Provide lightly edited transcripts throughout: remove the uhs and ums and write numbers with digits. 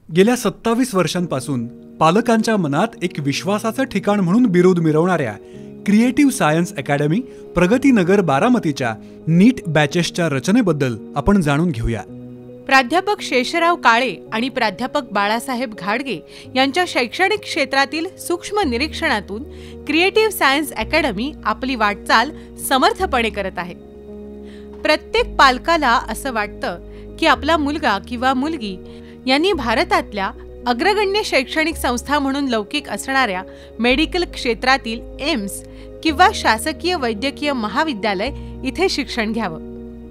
गेल्या 27 वर्षांपासून पालकांच्या मनात एक विश्वासाचं ठिकाण म्हणून बिरुद मिरवणाऱ्या क्रिएटिव्ह सायन्स अकॅडमी प्रगतीनगर बारामतीच्या नीट बॅचेसच्या रचनेबद्दल आपण जाणून घेऊया. प्राध्यापक शेषराव काळे आणि प्राध्यापक बाळासाहेब घाडगे यांच्या शैक्षणिक क्षेत्रातील सूक्ष्म निरीक्षणातून क्रिएटिव्ह सायन्स अकॅडमी आपली वाटचाल समर्थपणे करत आहे. प्रत्येक पालकाला असं वाटतं की आपला मुलगा किंवा मुलगी यांनी भारतातल्या अग्रगण्य शैक्षणिक संस्था म्हणून लौकिक असणाऱ्या मेडिकल क्षेत्रातील एम्स किंवा शासकीय वैद्यकीय महाविद्यालय इथे शिक्षण घ्यावं.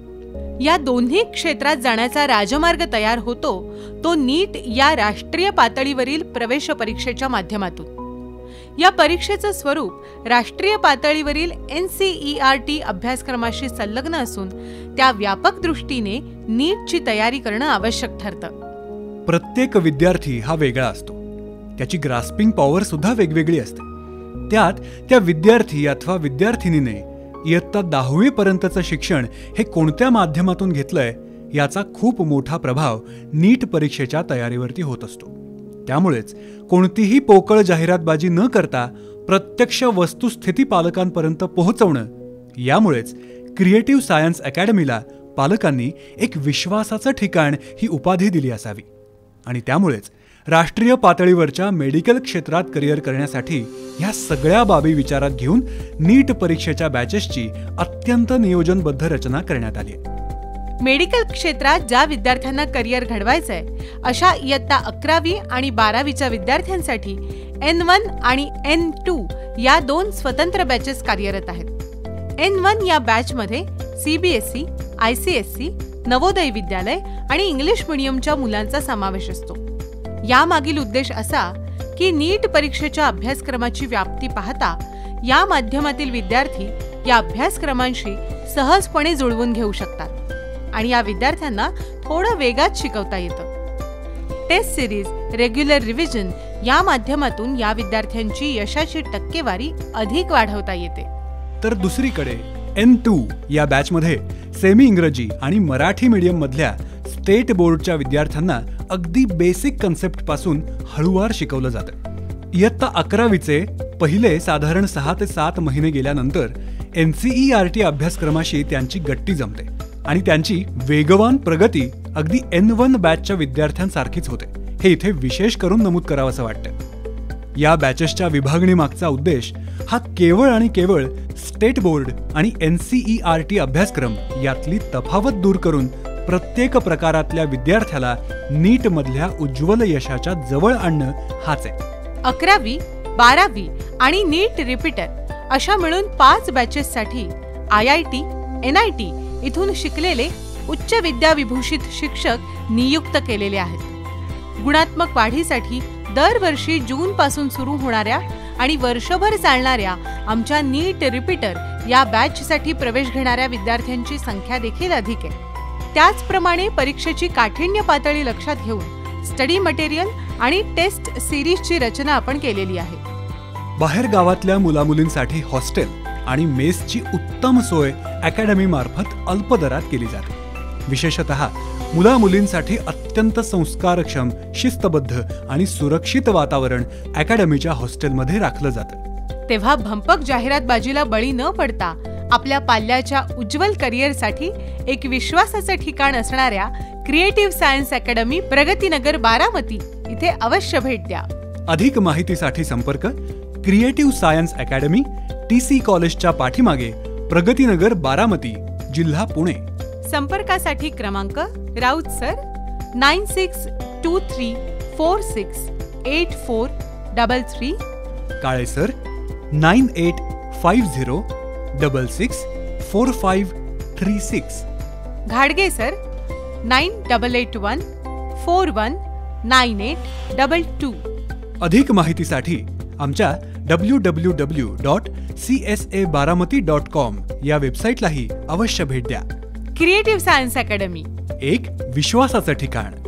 या दोन्ही क्षेत्रात जाण्याचा राजमार्ग तयार होतो तो नीट या राष्ट्रीय पातळीवरील प्रवेश परीक्षेच्या माध्यमातून. या परीक्षेचं स्वरूप राष्ट्रीय पातळीवरील NCERT अभ्यासक्रमाशी संलग्न असून त्या व्यापक दृष्टीने नीटची तयारी करणं आवश्यक ठरतं. प्रत्येक विद्यार्थी हा वेगळा असतो. त्याची ग्रास्पिंग पॉवर सुद्धा वेगवेगळी असते. त्यात त्या विद्यार्थी अथवा विद्यार्थिनीने इयत्ता 10वी पर्यंतचं शिक्षण हे कोणत्या माध्यमातून घेतलंय याचा खूप मोठा प्रभाव नीट परीक्षेच्या तयारीवरती होत असतो. त्यामुळेच कोणतीही पोकळ जाहिरातबाजी न करता प्रत्यक्ष वस्तुस्थिती पालकांपर्यंत पोहोचवणं, यामुळेच क्रिएटिव्ह सायन्स अकॅडमीला पालकांनी एक विश्वासाचं ठिकाण ही उपाधी दिली असावी. आणि त्यामुळेच राष्ट्रीय पातळीवरच्या मेडिकल क्षेत्रात करिअर करण्यासाठी ह्या सगळ्या बाबी विचारात घेऊन नीट परीक्षेच्या बॅचेसची अत्यंत नियोजनबद्ध रचना करण्यात आली. मेडिकल क्षेत्रात ज्या विद्यार्थ्यांना करिअर घडवायचंय अशा इयत्ता 11वी आणि 12वीच्या विद्यार्थ्यांसाठी N1 आणि N2 या 2 स्वतंत्र बॅचेस कार्यरत आहेत. N1 या बॅचमध्ये CBSE, ICSE, नवोदय विद्यालय आणि इंग्लिश मीडियमच्या मुलांचा समावेश असतो. यामागील उद्देश असा की नीट परीक्षेच्या अभ्यासक्रमाची व्याप्ती पाहता या माध्यमातील विद्यार्थी या अभ्यासक्रमांशी सहजपणे जुळवून घेऊ शकतात आणि या विद्यार्थ्यांना थोडं वेगात शिकवता येतं. टेस्ट सिरीज, रेग्युलर रिव्हिजन या माध्यमातून या विद्यार्थ्यांची यशाची टक्केवारी अधिक वाढवता येते. तर दुसरीकडे N2 या बॅचमध्ये सेमी इंग्रजी आणि मराठी मीडियम मधल्या स्टेट बोर्डच्या विद्यार्थ्यांना अगदी बेसिक कन्सेप्ट पासून हळूवार शिकवलं जातं. इयत्ता 11वीचे पहिले साधारण 6 ते 7 महिने गेल्यानंतर NCERT अभ्यासक्रमाशी त्यांची गट्टी जमते आणि त्यांची वेगवान प्रगती अगदी N1 बॅचच्या विद्यार्थ्यांसारखीच होते. हे इथे विशेष करून नमूद करावंसं वाटतं. या बॅचेसच्या विभागणीमागचा उद्देश हा केवळ आणि केवळ स्टेट बोर्ड आणि NCERT अभ्यासक्रम यातली तफावत दूर करून प्रत्येक प्रकारातल्या विद्यार्थ्याला नीट मधल्या उज्ज्वल यशाच्या जवळ आणणं हाच आहे. 11वी, 12वी आणि नीट रिपीटर अशा मिळून 5 बॅचेससाठी IIT, NIT इथून शिकलेले उच्च विद्याविभूषित शिक्षक नियुक्त केलेले आहेत. गुणात्मक वाढीसाठी दरवर्षी जून पासून सुरू होणाऱ्या आणि वर्षभर चालणाऱ्या आमच्या नीट रिपीटर या बॅचसाठी प्रवेश घेणाऱ्या विद्यार्थ्यांची संख्या देखील अधिक आहे. त्याचप्रमाणे परीक्षेची काठिण्य पातळी लक्षात घेऊन स्टडी मटेरियल आणि टेस्ट सिरीजची रचना आपण केलेली आहे. बाहेर गावातल्या मुलामुलींसाठी हॉस्टेल आणि मेसची उत्तम सोय अकॅडमी मार्फत अल्प दरात केली जाते. विशेषतः मुला-मुलींसाठी अत्यंत संस्कारक्षम, शिस्तबद्ध आणि सुरक्षित वातावरण अकॅडमीच्या हॉस्टेलमध्ये राखलं जातं. तेव्हा भंपक जाहिरातबाजीला बळी न पडता आपल्या पाल्याच्या उज्ज्वल करिअरसाठी एक विश्वासाचं ठिकाण असणाऱ्या creative science academy Pragatinagar Baramati इथे अवश्य भेट द्या. अधिक माहितीसाठी संपर्क क्रिएटिव्ह सायन्स अकॅडमी, TC कॉलेजच्या पाठीमागे, प्रगतीनगर बारामती, जिल्हा पुणे. संपर्कासाठी क्रमांक राऊत सर 9623468433, काळे सर 9850664536, घाडगे सर 9881419822. अधिक माहितीसाठी आमच्या www.csabaramati.com या वेबसाईटलाही अवश्य भेट द्या. क्रिएटिव्ह सायन्स अकॅडमी, एक विश्वासाचं ठिकाण.